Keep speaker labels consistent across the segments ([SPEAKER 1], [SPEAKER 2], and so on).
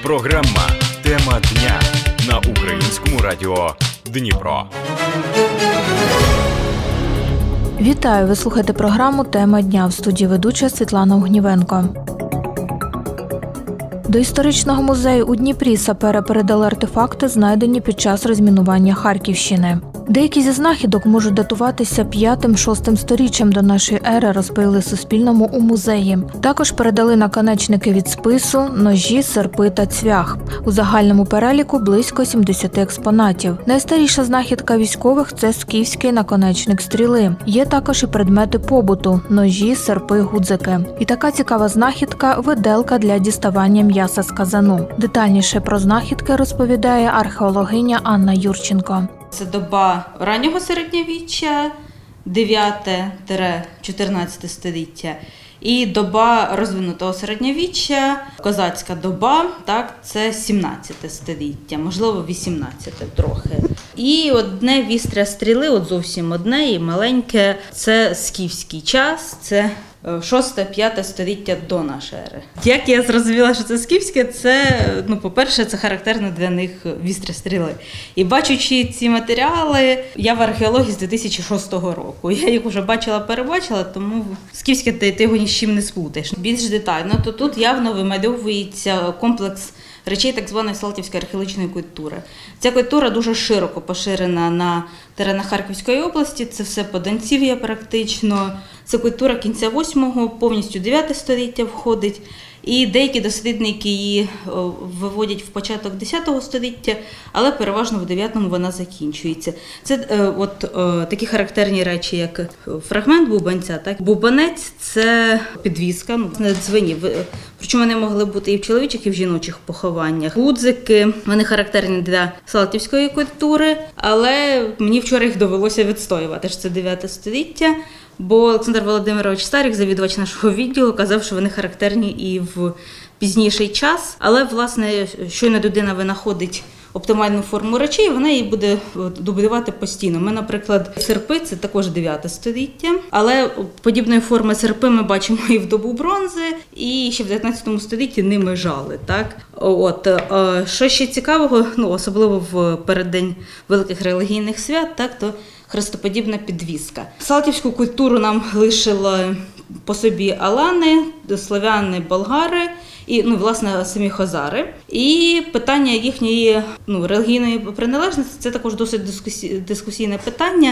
[SPEAKER 1] Програма «Тема дня» на Українському радіо Дніпро.
[SPEAKER 2] Вітаю! Ви слухаєте програму «Тема дня». В студії ведуча Світлана Огнівенко. До історичного музею у Дніпрі сапери передали артефакти, знайдені під час розмінування Харківщини. Деякі зі знахідок можуть датуватися 5-6 сторіччям до нашої ери, розповіли Суспільному у музеї. Також передали наконечники від спису, ножі, серпи та цвях. У загальному переліку близько 70 експонатів. Найстаріша знахідка військових – це скіфський наконечник стріли. Є також і предмети побуту – ножі, серпи, гудзики. І така цікава знахідка – виделка для діставання м'яса з казану. Детальніше про знахідки розповідає археологиня Анна Юрченко.
[SPEAKER 3] Це доба раннього середньовіччя, 9-14 століття, і доба розвинутого середньовіччя, козацька доба, так, це 17 століття, можливо 18 трохи. І одне вістря стріли, от зовсім одне і маленьке, це скіфський час, це 6-5 століття до нашої ери. Як я зрозуміла, що це скіфське, це, по-перше, це характерно для них вістря стріли. І бачучи ці матеріали, я в археології з 2006 року. Я їх вже перебачила, тому скіфське ти його ні з чим не сплутаєш. Більш детально, то тут явно вимальовується комплекс речей так званої Салтівської археологічної культури. Ця культура дуже широко поширена на теренах Харківської області, це все Подонців'я практично, це культура кінця 8-го, повністю 9 століття входить. І деякі дослідники її виводять в початок 10 століття, але переважно в 9-му вона закінчується. Це такі характерні речі, як фрагмент бубанця. Так? Бубанець – це підвіска, дзвенів. Причому вони могли бути і в чоловічих, і в жіночих похованнях. Гудзики, вони характерні для салтівської культури, але мені вчора їх довелося відстоювати, що це 9 століття. Бо Олександр Володимирович Старик, завідувач нашого відділу, казав, що вони характерні і в пізніший час. Але, власне, щойно людина винаходить оптимальну форму речей, вона її буде дублювати постійно. Ми, наприклад, серпи – це також 9 століття, але подібної форми серпи ми бачимо і в добу бронзи, і ще в 19 столітті ними жали. Так? Що ще цікавого, особливо в переддень великих релігійних свят, так, то хрестоподібна підвіска. Салтівську культуру нам лишили по собі алани, слов'яни, болгари і, власне, самі хозари. І питання їхньої релігійної приналежності – це також досить дискусійне питання.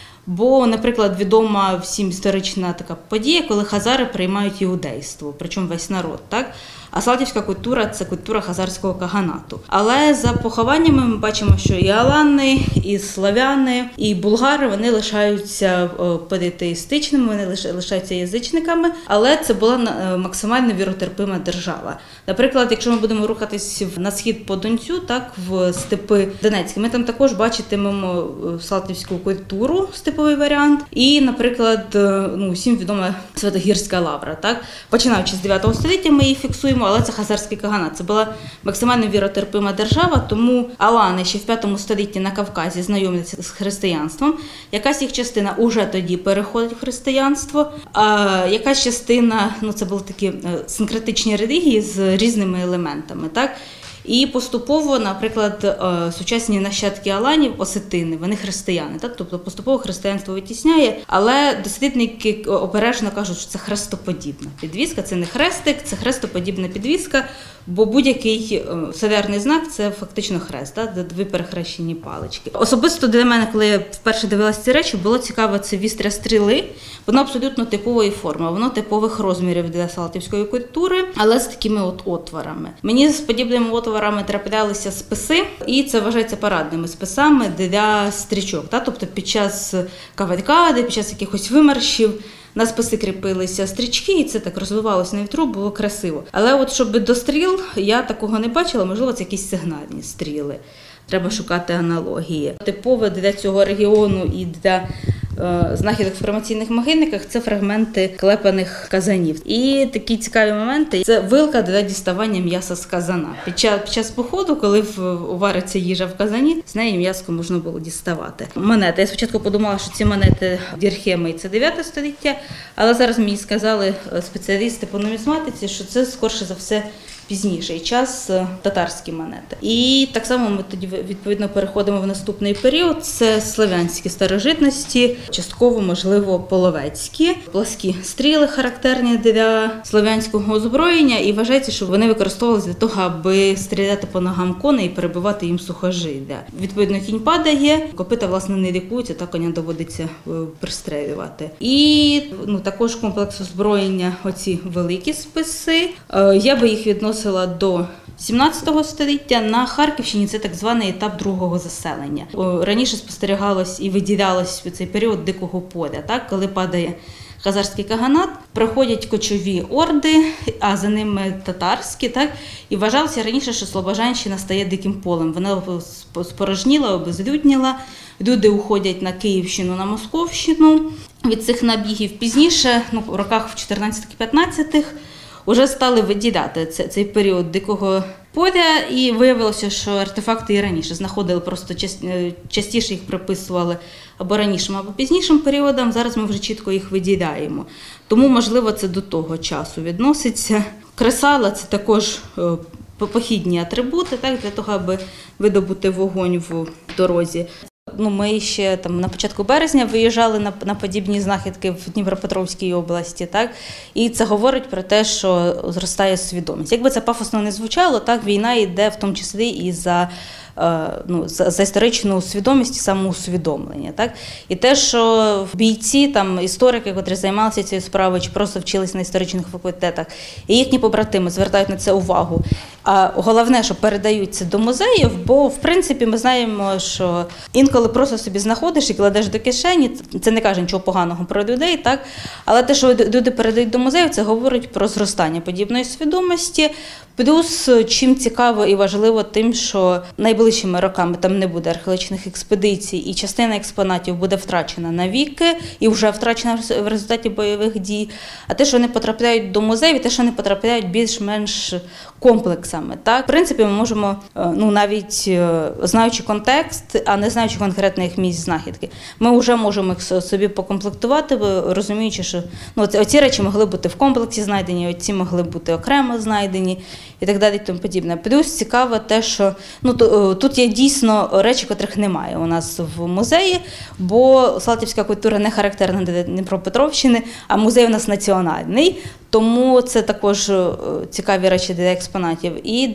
[SPEAKER 3] Бо, наприклад, відома всім історична така подія, коли хазари приймають іудейство, причому весь народ, так? А салтівська культура – це культура хазарського каганату. Але за похованнями ми бачимо, що і алани, і славяни, і булгари, вони лишаються політеїстичними, вони лишаються язичниками, але це була максимально віротерпима держава. Наприклад, якщо ми будемо рухатись на схід по Донцю, так, в степи Донецькі, ми там також бачитимемо салтівську культуру, степовий варіант, і, наприклад, всім відома Святогірська лавра, так? Починаючи з 9 століття ми її фіксуємо, але це хазарський каганат. Це була максимально віротерпима держава, тому алани ще в 5 столітті на Кавказі знайомляться з християнством. Якась їх частина уже тоді переходить в християнство, а якась частина, це були такі синкретичні релігії з різними елементами, так? І поступово, наприклад, сучасні нащадки аланів, осетини, вони християни, так? Тобто поступово християнство витісняє, але дослідники обережно кажуть, що це хрестоподібна підвіска, це не хрестик, це хрестоподібна підвіска, бо будь-який солярний знак – це фактично хрест, так? Дві перехрещені палички. Особисто для мене, коли я вперше дивилася ці речі, було цікаво це вістря стріли, воно абсолютно типової форми, воно типових розмірів для салтівської культури, але з такими отворами. Мені з подібними отворами траплялися списи, і це вважається парадними списами для стрічок. Так? Тобто під час кавалькади, під час якихось вимаршів на списи кріпилися стрічки, і це так розвивалося на вітру, було красиво. Але щоб до стріл я такого не бачила, можливо, це якісь сигнальні стріли. Треба шукати аналогії. Типове для цього регіону і для знахідок в формаційних могильниках – це фрагменти клепаних казанів. І такі цікаві моменти – це вилка для діставання м'яса з казана. Під час походу, коли вариться їжа в казані, з неї м'ясо можна було діставати. Монети. Я спочатку подумала, що ці монети дірхеми – це 9 століття, але зараз мені сказали спеціалісти по нумізматиці, що це, скорше за все, пізніший час татарські монети. І так само ми тоді відповідно переходимо в наступний період. Це слов'янські старожитності, частково, можливо, половецькі. Пласкі стріли характерні для слов'янського озброєння, і вважається, що вони використовувалися для того, аби стріляти по ногам коней і перебивати їм сухожилля. Відповідно, кінь падає, копита, власне, не лікуються, та коня доводиться пристрелювати. І також комплекс озброєння, оці великі списи. Я би їх відносила до 17 століття. На Харківщині це так званий етап другого заселення. Раніше спостерігалось і виділялось у цей період дикого поля, так? Коли падає хазарський каганат, приходять кочові орди, а за ними татарські, так? І вважалося раніше, що Слобожанщина стає диким полем. Вона спорожніла, обезлюдніла, люди уходять на Київщину, на Московщину від цих набігів. Пізніше, в роках в 14-15, вже стали виділяти цей період дикого поля, і виявилося, що артефакти і раніше знаходили, просто частіше їх приписували або ранішим, або пізнішим періодам. Зараз ми вже чітко їх виділяємо. Тому, можливо, це до того часу відноситься. Кресала – це також похідні атрибути, так, для того, аби видобути вогонь в дорозі. Ми ще на початку березня виїжджали на подібні знахідки в Дніпропетровській області, так? І це говорить про те, що зростає свідомість. Якби це пафосно не звучало, так, війна йде в тому числі і за історичну свідомість і самоусвідомлення. Так? І те, що бійці, історики, котрі займалися цією справою, чи просто вчились на історичних факультетах, і їхні побратими звертають на це увагу. А головне, що передають це до музеїв, бо, в принципі, ми знаємо, що інколи просто собі знаходиш і кладеш до кишені, це не каже нічого поганого про людей, так? Але те, що люди передають до музеїв, це говорить про зростання подібної свідомості. Плюс, чим цікаво і важливо тим, що найближчими роками там не буде археологічних експедицій, і частина експонатів буде втрачена навіки, і вже втрачена в результаті бойових дій. А те, що вони потрапляють до музеїв, те, що вони потрапляють більш-менш комплексами. Так? В принципі, ми можемо, навіть знаючи контекст, а не знаючи конкретних місць знахідки, ми вже можемо їх собі покомплектувати, розуміючи, що оці речі могли бути в комплексі знайдені, оці могли бути окремо знайдені і так далі, і тому подібне. Плюс цікаво те, що тут є дійсно речі, котрих немає у нас в музеї, бо салтівська культура не характерна для Дніпропетровщини, а музей у нас національний, тому це також цікаві речі для експонатів. І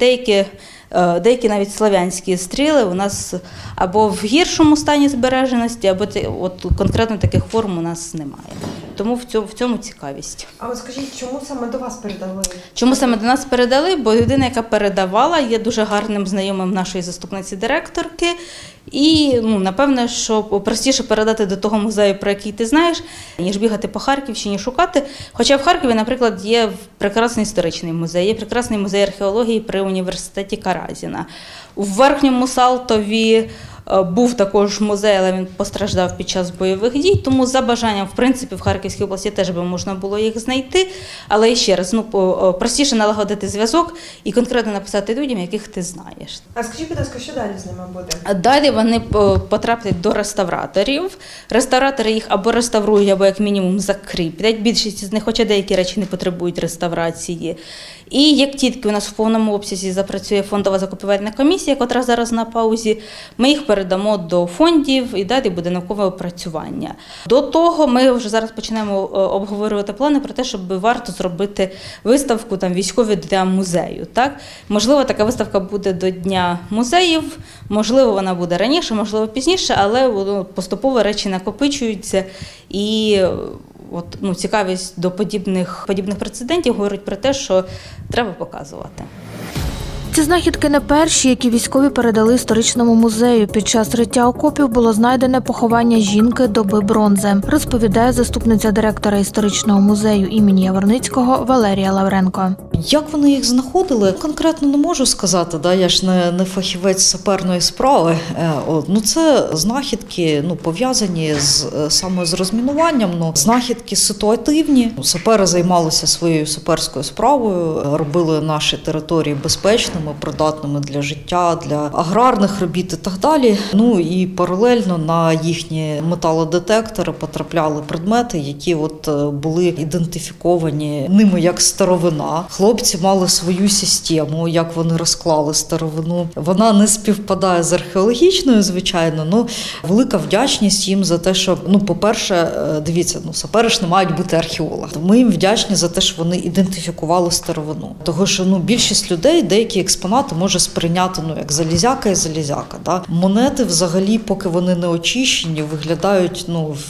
[SPEAKER 3] деякі навіть слов'янські стріли у нас або в гіршому стані збереженості, або конкретно таких форм у нас немає. Тому в цьому цікавість.
[SPEAKER 4] А от скажіть, чому саме до вас передали?
[SPEAKER 3] Чому саме до нас передали? Бо людина, яка передавала, є дуже гарним знайомим нашої заступниці директорки. І, напевне, що простіше передати до того музею, про який ти знаєш, ніж бігати по Харківщині, шукати. Хоча в Харкові, наприклад, є прекрасний історичний музей, є прекрасний музей археології при університеті Каразіна. У Верхньому Салтові був також музей, але він постраждав під час бойових дій, тому за бажанням, в принципі, в Харківській області теж би можна було їх знайти. Але ще раз, простіше налагодити зв'язок і конкретно написати людям, яких ти знаєш.
[SPEAKER 4] А скажіть, будь ласка, що далі з ними буде?
[SPEAKER 3] Далі вони потраплять до реставраторів. Реставратори їх або реставрують, або як мінімум закріплять. Більшість з них, хоча деякі речі не потребують реставрації. І як тільки у нас в повному обсязі запрацює фондова закупівельна комісія, яка зараз на паузі, ми їх передамо до фондів і далі буде наукове опрацювання. До того ми вже зараз почнемо обговорювати плани про те, щоб варто зробити виставку військові для музею. Так? Можливо, така виставка буде до Дня музеїв, можливо, вона буде раніше, можливо, пізніше, але поступово речі накопичуються і цікавість до подібних прецедентів говорить про те, що треба показувати.
[SPEAKER 2] Ці знахідки не перші, які військові передали історичному музею. Під час риття окопів було знайдене поховання жінки доби бронзи, розповідає заступниця директора історичного музею імені Яворницького Валерія Лавренко.
[SPEAKER 5] Як вони їх знаходили, конкретно не можу сказати, я ж не фахівець саперної справи. Це знахідки пов'язані саме з розмінуванням, знахідки ситуативні. Сапери займалися своєю саперською справою, робили наші території безпечними, придатними для життя, для аграрних робіт і так далі. І паралельно на їхні металодетектори потрапляли предмети, які були ідентифіковані ними як старовина. Хлопці хлопці мали свою систему, як вони розклали старовину. Вона не співпадає з археологічною, звичайно, але велика вдячність їм за те, що, по-перше, дивіться, сапери ж не мають бути археологами. Ми їм вдячні за те, що вони ідентифікували старовину. Того, що більшість людей деякі експонати може сприйняти як залізяка і залізяка. Да? Монети взагалі, поки вони не очищені, виглядають,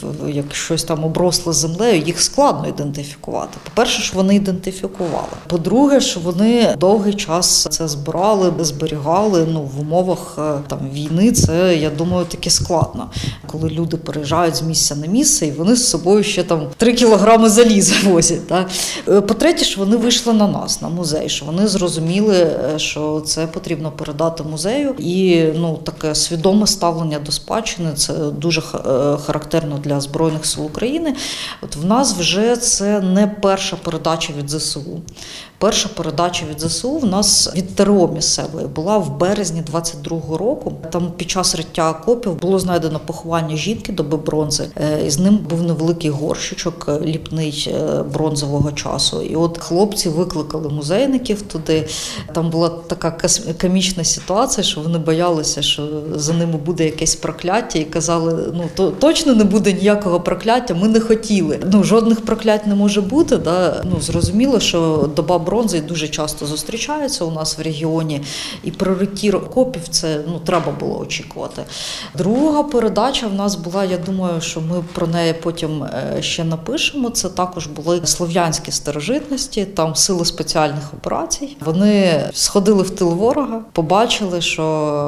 [SPEAKER 5] як щось там обросло землею, їх складно ідентифікувати. По-перше, що вони ідентифікували. По-друге, що вони довгий час це зберігали, в умовах війни це, я думаю, таки складно. Коли люди переїжджають з місця на місце, і вони з собою ще 3 кілограми заліза возять. Да? По-третє, що вони вийшли на нас, на музей, що вони зрозуміли, що це потрібно передати музею. І таке свідоме ставлення до спадщини, це дуже характерно для Збройних сил України. От в нас вже це не перша передача від ЗСУ. Перша передача від ЗСУ в нас від ТРО місцевої була в березні 22-го року. Там під час риття окопів було знайдено поховання жінки доби бронзи. І з ним був невеликий горщичок ліпний бронзового часу. І от хлопці викликали музейників туди. Там була така комічна ситуація, що вони боялися, що за ними буде якесь прокляття, і казали, точно не буде ніякого прокляття, ми не хотіли. Жодних проклять не може бути. Да? Зрозуміло, що доба бронзи дуже часто зустрічається у нас в регіоні, і при ритті окопів це треба було очікувати. Друга передача в нас була, я думаю, що ми про неї потім ще напишемо, це також були слов'янські старожитності, там сили спеціальних операцій. Вони сходили в тил ворога, побачили, що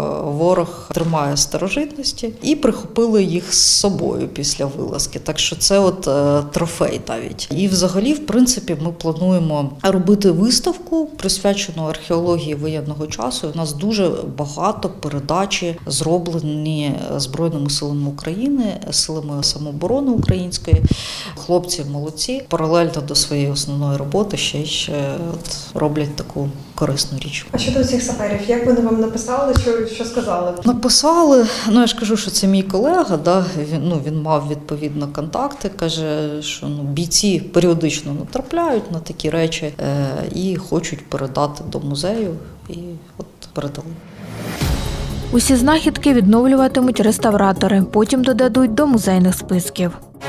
[SPEAKER 5] ворог тримає старожитності, і прихопили їх з собою після вилазки. Так що це трофей навіть. І взагалі, в принципі, ми плануємо робити виставку, присвячену археології воєнного часу. У нас дуже багато передачі зроблені Збройними силами України, силами самооборони української. Хлопці молодці. Паралельно до своєї основної роботи ще роблять таку корисну річ.
[SPEAKER 4] А щодо цих саперів, як вони вам написали, що сказали?
[SPEAKER 5] Написали, я ж кажу, що це мій колега, да? Він мав відповідно контакти, каже, що бійці періодично натрапляють на такі речі і хочуть передати до музею, і передали.
[SPEAKER 2] Усі знахідки відновлюватимуть реставратори, потім додадуть до музейних списків.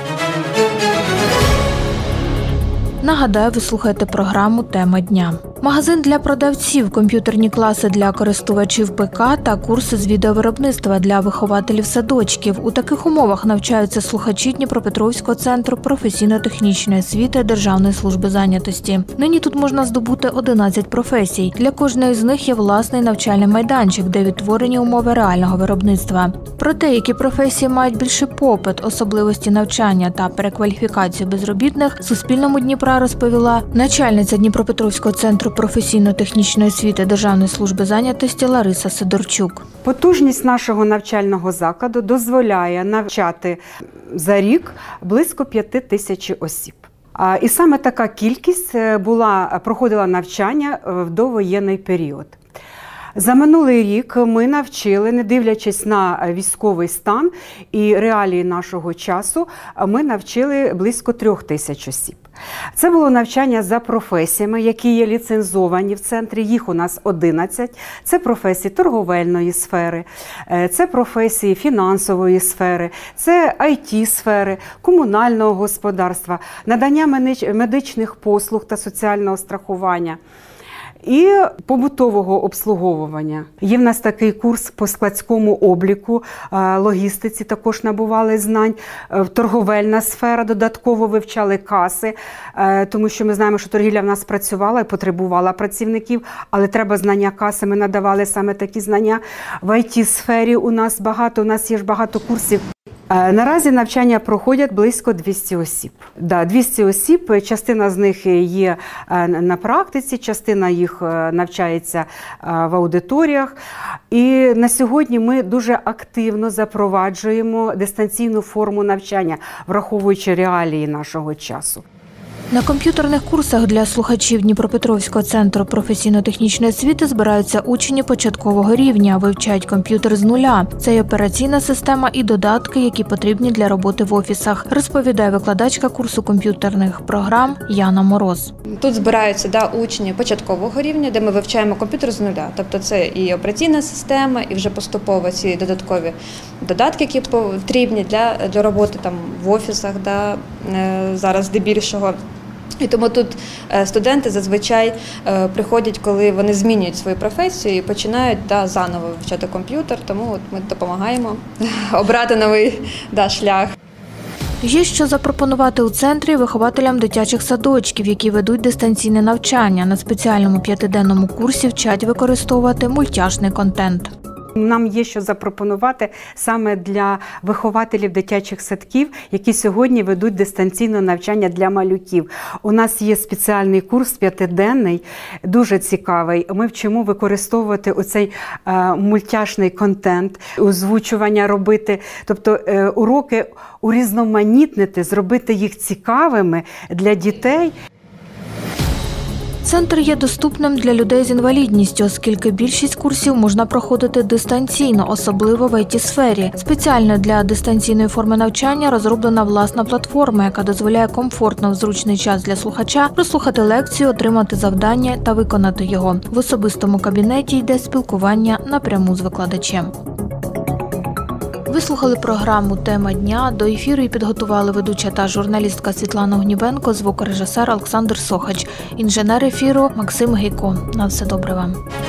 [SPEAKER 2] Нагадаю, ви слухаєте програму «Тема дня». Магазин для продавців, комп'ютерні класи для користувачів ПК та курси з відеовиробництва для вихователів садочків. У таких умовах навчаються слухачі Дніпропетровського центру професійно-технічної освіти Державної служби зайнятості. Нині тут можна здобути 11 професій. Для кожної з них є власний навчальний майданчик, де відтворені умови реального виробництва. Про те, які професії мають більший попит, особливості навчання та перекваліфікацію безробітних, Суспільному Дніпра розповіла начальниця Дніпропетровського центру професійно-технічної освіти Державної служби зайнятості Лариса Сидорчук.
[SPEAKER 6] Потужність нашого навчального закладу дозволяє навчати за рік близько 5000 осіб. І саме така кількість проходила навчання в довоєнний період. За минулий рік ми навчили, не дивлячись на військовий стан і реалії нашого часу, ми навчили близько 3000 осіб. Це було навчання за професіями, які є ліцензовані в центрі, їх у нас 11. Це професії торговельної сфери, це професії фінансової сфери, це IT-сфери, комунального господарства, надання медичних послуг та соціального страхування. І побутового обслуговування. Є в нас такий курс по складському обліку, логістиці також набували знань, торговельна сфера, додатково вивчали каси, тому що ми знаємо, що торгівля в нас працювала і потребувала працівників, але треба знання каси, ми надавали саме такі знання. В IT-сфері у нас є ж багато курсів. Наразі навчання проходять близько 200 осіб. 200 осіб, частина з них є на практиці, частина їх навчається в аудиторіях. І на сьогодні ми дуже активно запроваджуємо дистанційну форму навчання, враховуючи реалії нашого часу.
[SPEAKER 2] На комп'ютерних курсах для слухачів Дніпропетровського центру професійно-технічної освіти збираються учні початкового рівня, вивчають комп'ютер з нуля. Це й операційна система і додатки, які потрібні для роботи в офісах, розповідає викладачка курсу комп'ютерних програм Яна Мороз.
[SPEAKER 7] Тут збираються учні початкового рівня, де ми вивчаємо комп'ютер з нуля. Тобто це і операційна система, і вже поступово ці додаткові додатки, які потрібні для роботи в офісах, зараз здебільшого. І тому тут студенти зазвичай приходять, коли вони змінюють свою професію і починають заново вивчати комп'ютер, тому ми допомагаємо обрати новий шлях.
[SPEAKER 2] Є що запропонувати у центрі вихователям дитячих садочків, які ведуть дистанційне навчання. На спеціальному 5-денному курсі вчать використовувати мультяшний контент.
[SPEAKER 6] Нам є що запропонувати саме для вихователів дитячих садків, які сьогодні ведуть дистанційне навчання для малюків. У нас є спеціальний курс 5-денний, дуже цікавий. Ми вчимо використовувати оцей мультяшний контент, озвучування робити, тобто уроки урізноманітнити, зробити їх цікавими для дітей.
[SPEAKER 2] Центр є доступним для людей з інвалідністю, оскільки більшість курсів можна проходити дистанційно, особливо в ІТ-сфері. Спеціально для дистанційної форми навчання розроблена власна платформа, яка дозволяє комфортно в зручний час для слухача прослухати лекцію, отримати завдання та виконати його. В особистому кабінеті йде спілкування напряму з викладачем. Ви слухали програму «Тема дня». До ефіру її підготували ведуча та журналістка Світлана Гнівенко, звукорежисер Олександр Сохач, інженер ефіру Максим Гейко. На все добре вам.